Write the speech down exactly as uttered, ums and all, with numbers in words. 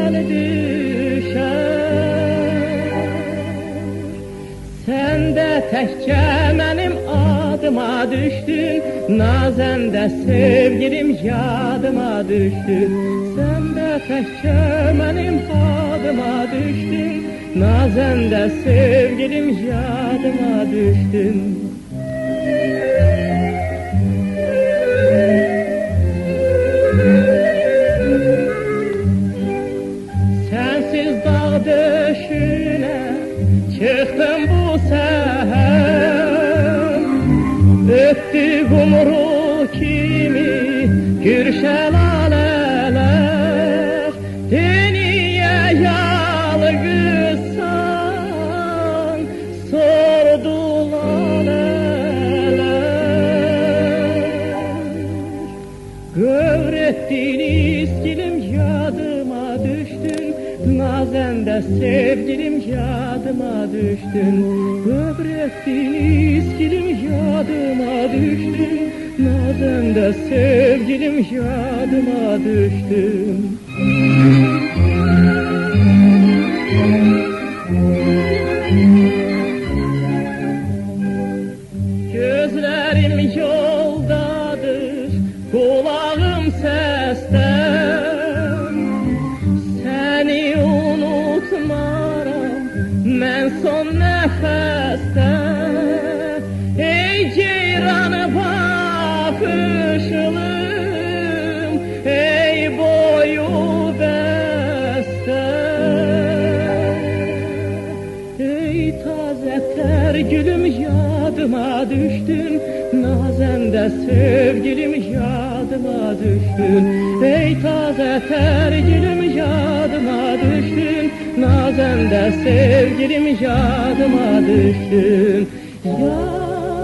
el düşer. Sen de təkcə mənim adıma düşdün, nazəndə sevgilim yadıma düşdün. Sen de təkcə mənim adıma düşdün, nazəndə sevgilim yadıma düşdün. Sensiz dağ döşüne çıktım bu seher, öptü kumru kimi gürşel aleler. Dünya yalgızsan sordular neler. Gövrettiğiniz dilim yadıma düştün, nazende sevgilim yadıma düştün. Böbrettiğiniz dilim yadıma düştün, nazende sevgilim yadıma düştün. Gözlerim yoldadır, kulağım seste. Seni unutmaram mən son nəfəsdə. Ey ceyranı baxışlım, ey boyu bəstə. Ey taze ter gülüm yadıma düştün, nazəndə sevgilim yadıma düştün. Ey taze ter gülüm yadıma düştün, nazəndə sevgilim yadıma düştün. Ya